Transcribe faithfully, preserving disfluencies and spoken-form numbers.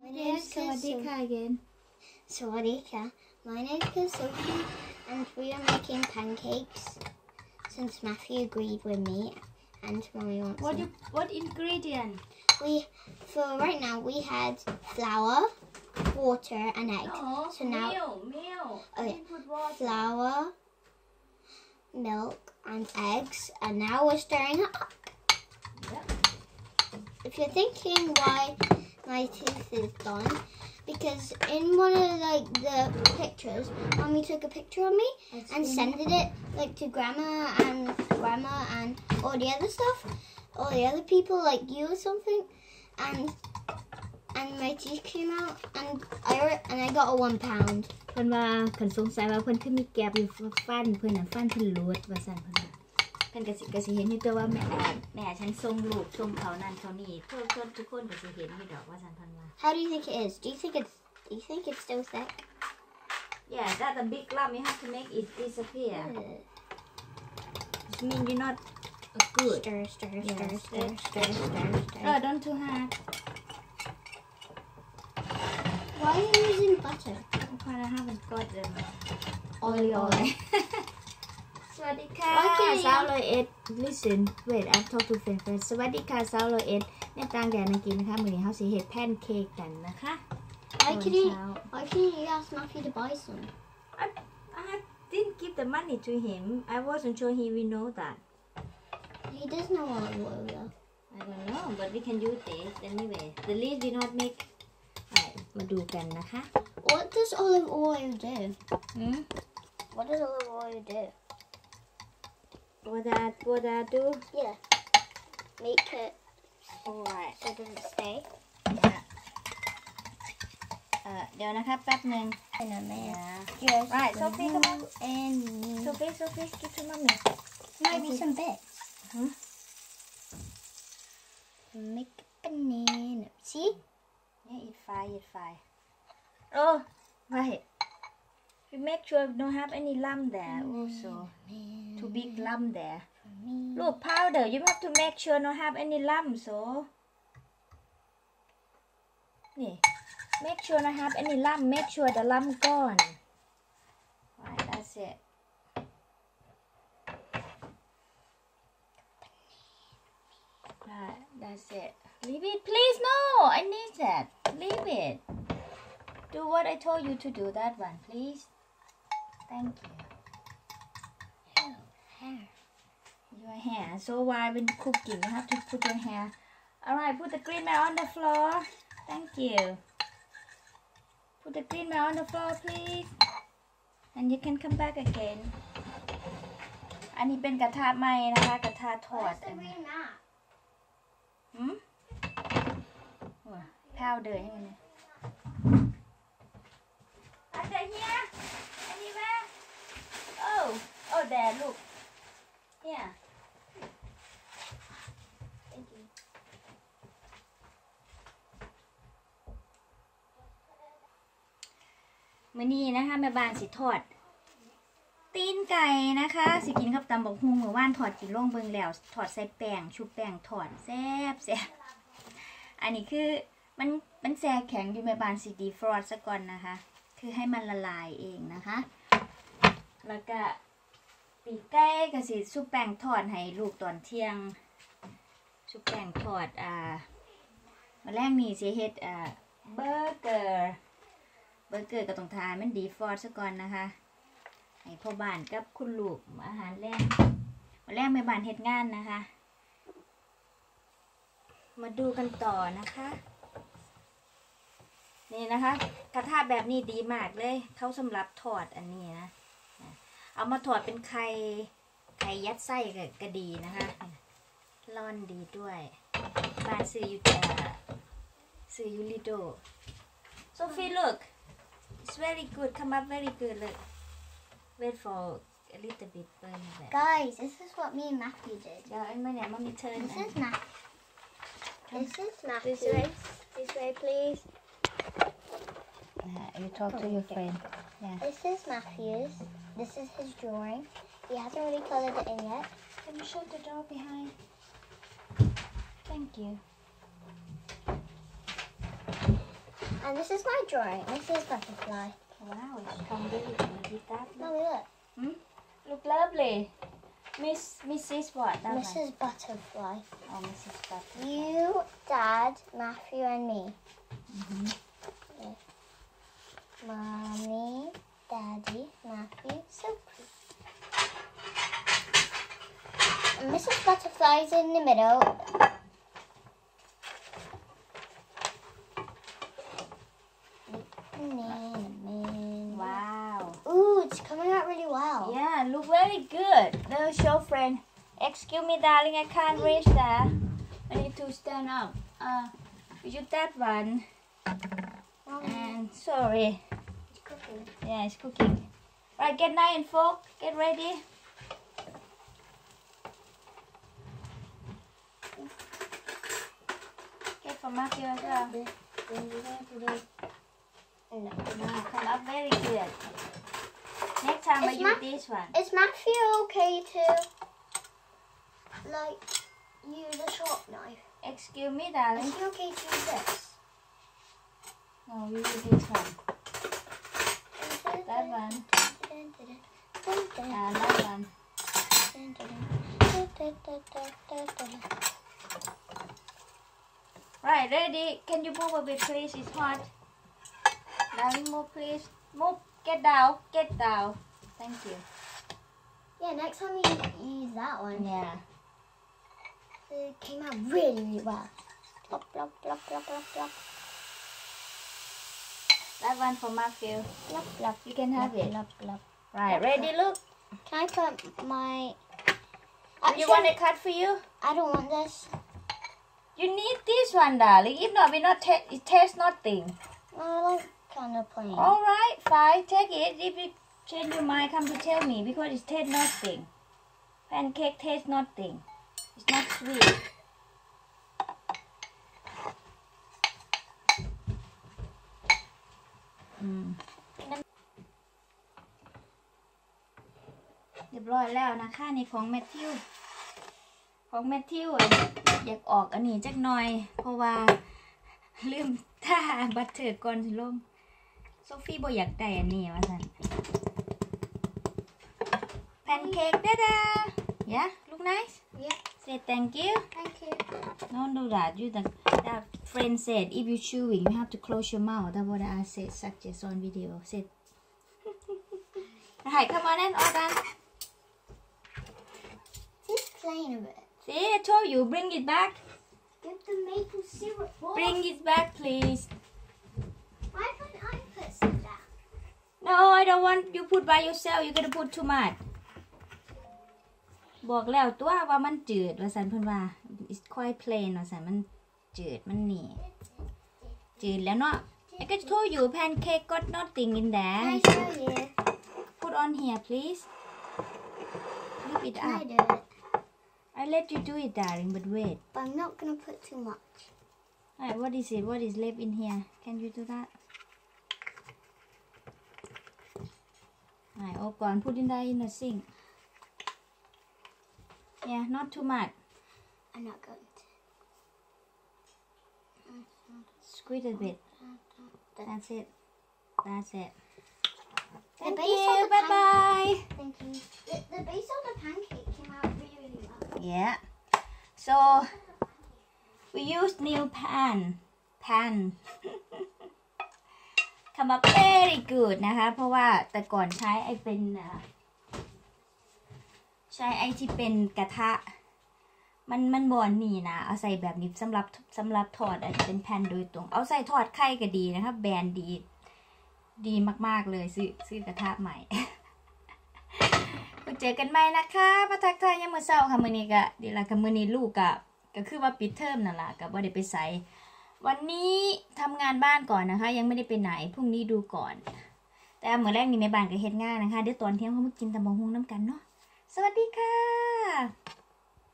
My name is Sawadika again. Sawadika. My name is Sophie, and we are making pancakes since Matthew agreed with me and Mommy wants What some. you, what ingredient? We, for right now, we had flour, water, and egg. No, so now, milk, milk. Oh, yeah. You put water. flour, milk, and eggs, and now we're stirring it up. Yep. If you're thinking why my tooth is gone, because in one of like the pictures, Mommy took a picture of me That's and good. sent it like to Grandma and Grandma and all the other stuff, all the other people like you or something, and and my teeth came out and I and I got a one pound. เพิ่นว่าเพิ่นสงสัยว่าเพิ่นคือมีแก็บอยู่ฟันเพิ่นน่ะฟันเพิ่นหลุดว่าซั่นเพิ่นว่าเพิ่นก็สิก็สิเห็นอยู่แต่ว่าแม่แม่ฉันส่งรูปส่งเขานั่นเขานี่ทุกคนทุกคนก็สิเห็นอยู่ดอกว่าซั่นเพิ่นว่า How do you think it is? Do you think it's Do you think it's still thick? Yeah, that's a big lump. You have to make it disappear. It means you're not good. Stir, stir, Yeah, stir, stir, stir, stir, stir, stir. Oh, don't too hard. Why are you using butter? Because I haven't got them. Oil, oil. สวัสดีค่ะ Okay. สาวร้อยเอ็ด Listen wait I talk to friend first สวัสดีค่ะสาวร้อยเอ็ดในต่างแดนอังกฤษนะคะมื้อนี้เฮาสิเฮ็ดแพนเค้กกันนะคะ Why couldn't Why couldn't you ask Matthew to buy some? I, I didn't give the money to him. I wasn't sure he will know that. He does know olive oil though. I don't know, but we can use this anyway. The leaf did not make. มาดูกันนะคะ What does olive oil do? อืม What does olive oil do? What that what that do? Yeah. Make it Alright. so it doesn't stay. เอ่อเดี๋ยวนะคะแป๊บหนึง In a minute. Yeah. Just Right, Sophie, come on. And Sophie, Sophie, give to mommy. maybe some bits. Huh? Make a banana. See? Yeah, eat fine, eat fine. Oh, right. We make sure don't have any lump there also. Too big lump there. Look, powder. You have to make sure not have any lump. So, yeah. Make sure not have any lump. Make sure the lump gone. Right, that's it. Right, that's it. Leave it, please. No, I need that. Leave it. Do what I told you to do. That one, please. Thank you. Hair. Your hair. So while when cooking, you have to put your hair. All right, put the green man on the floor. Thank you. Put the green man on the floor, please. And you can come back again. อันนี้เป็นกระทะไหม้นะคะกระทะทอด What's the green mat? หืมว้าข้าวเดือดยังไงเนี่ยอาจารย์เฮียอันนี้แม่ Oh oh there look here Thank you. มื้อนี้นะคะแม่บ้านสิทอด ตีนไก่นะคะสิกินกับตำบักหุ่งเมื่อวานทอดกินล่องเบิงแล้วทอดใส่แป้งชุบแป้งทอดแซ่บแซ่บอันนี้คือมันมันแช่แข็งอยู่แม่บ้านสิดีฟรอสซะก่อนนะคะ คือให้มันละลายเองนะคะ แล้วก็ปีกไก่ก็สิชุบแป้งทอดให้ลูกตอนเที่ยงชุบแป้งทอดอ่ามื้อแรกนี่สิเฮ็ดอ่าเบอร์เกอร์เบอร์เกอร์ก็ต้องทานมันดีฟรอสซะก่อนนะคะให้พ่อบ้านกับคุณลูกอาหารแรกวันแรกแม่บ้านเฮ็ดงานนะคะ มาดูกันต่อนะคะ นี่นะคะ กระทะแบบนี้ดีมากเลยเขาสำหรับทอดอันนี้นะเอามาทอดเป็นไข่ไข่ยัดไส้ก็ดีนะคะร่อนดีด้วยบ้านซื้ออยู่แต่ซื้อยูริโด Sophie look it's very good come up very good look Wait for a little bit burn that. Guys, this is what me and Matthew did. Yeah, and my name, mommy turn. This is Matthew. This is Matthew. This way. This way, please. Uh, you talk to your friend. Yeah. This is Matthew's. This is his drawing. He hasn't really colored it in yet. Can you shut the door behind? Thank you. And this is my drawing. This is butterfly. Wow, it's come really good. That Mommy, look. hmm? Look lovely. Miss Missus what? That Missus Butterfly. One. Oh, Missus Butterfly. You, Dad, Matthew, and me. Mm-hmm. Yeah. Mommy, Daddy, Matthew, Sophie. And Missus Butterfly's in the middle. Wow. Ooh, it's coming out really well. Yeah, look very good. Now show friend. Excuse me, darling, I can't reach there. I need to stand up. Uh, you that one. Mommy, And sorry. it's cooking. Yeah, it's cooking. Right, get knife and fork. Get ready. Get from up here as well. No. Wow, come up very good. Next time I Is use my- this one. Is Matthew okay to, like, use a sharp knife? Excuse me, darling. Is he okay to use this? No, we use this one. That one. And that one. Right, ready? Can you move a bit, please? It's hot. Darling, move, please. Move. Get down. Get down. Thank you. Yeah, next time you use that one, Yeah. it came out really, really well. Plop, plop, plop, plop, plop, plop. That one for Matthew. Plop, plop. You can have it. Plop, plop. Right, ready? Look. Can I put my... You want it cut for you? I don't want this. You need this one, darling. If not, we not ta- it tastes nothing. I like kind of plain. All right, fine. Take it. If you change your mind, come to tell me because it tastes nothing. Pancake tastes nothing. It's not sweet. Mm. เรียบร้อยแล้วนะคะนี่ของแมทธิวของแมทธิวอยากออกอันนี้จักหน่อย เพราะว่าลืมท่าบัตเตอร์ก่อนสิลงโซฟี่บ่อยากได้อันนี้ว่าซั่นแพนเค้กดาดา yeah look nice Yeah, say thank you thank you. no do that you the that friend said if you chewing you have to close your mouth that's what I said suggest on video said alright come on then all done It's plain a bit. see I told you bring it back Give the maple syrup more. bring it back please Why can't I put some down? no I don't want you put by yourself you gotta put too much บอกแล้วตัวว่ามันจืดว่าสันเพิ่นว่า it's quite plain ว่าสันมันจืดมันหนีจืดแล้วเนาะ I just told you pancake got nothing in there Can I show you? put on here please lift it Can up I do it? I let you do it darling but wait But I'm not gonna put too much. alright what is it what is left in here can you do that alright โอ้ก่อน put in that in the sink yeah not too much I'm not going to. squeeze a bit that's it that's it The thank base you of the bye bye Thank you. The, the base of the pancake came out really, really well. yeah so we use new pan pan คำว่า very good นะคะเพราะว่าแต่ก่อนใช้ไอเป็นอ่าใช้ไอที่เป็นกระทะมันมันบอนนี่นะเอาใส่แบบนี้สำหรับสำหรับทอดอาจจะเป็นแผ่นโดยตรงเอาใส่ทอดไข่ก็ดีนะคะแบรนด์ดีดีมากๆเลยซื้อซื้อกระทะใหม่ ไปเจอกันใหม่นะคะมาทักทายยามมื้อเช้าค่ะมื้อนี้ก็ดีละค่ะมื้อนี้ลูกก็ก็คือว่าปิดเทอมนั่นล่ะก็บ่ได้ไปไสวันนี้ทำงานบ้านก่อนนะคะยังไม่ได้ไปไหนพรุ่งนี้ดูก่อนแต่มื้อแรกนี่แม่บ้านก็เฮ็ดงานนะคะเดี๋ยวตอนเที่ยงเขามากินตำบักหุ่งน้ำกันเนาะสวัสดีค่ะ